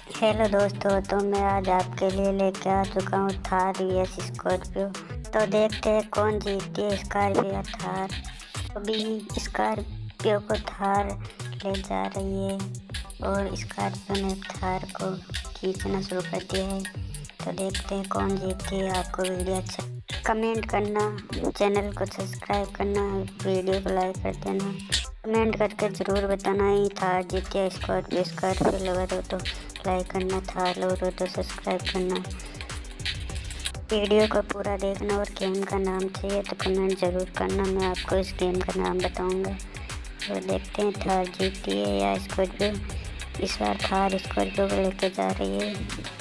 Hello दोस्तों, तो मैं आज आपके लिए लेके आ चुका हूँ थार वीएस स्कॉर्पियो। तो देखते हैं कौन जीतती है, स्कॉर्पियो या थार। अभी स्कॉर्पियो को थार ले जा रही है और स्कॉर्पियो ने थार को खींचना शुरू कर दिया है। तो देखते हैं कौन जीतती है। आपको वीडियो अच्छा कमेंट करना, चैनल को सब्सक्राइब करना, वीडियो को लाइक कर देना, कमेंट करके ज़रूर बताना ही थार जीती है स्कॉर्पियो लगा हो तो लाइक करना, थार लगा हो तो सब्सक्राइब करना। वीडियो को पूरा देखना और गेम का नाम चाहिए तो कमेंट ज़रूर करना, मैं आपको इस गेम का नाम बताऊंगा। तो देखते हैं थार जीतती है या स्कॉर्पियो। इस बार थार स्कॉर्पियो को लेकर जा रही है।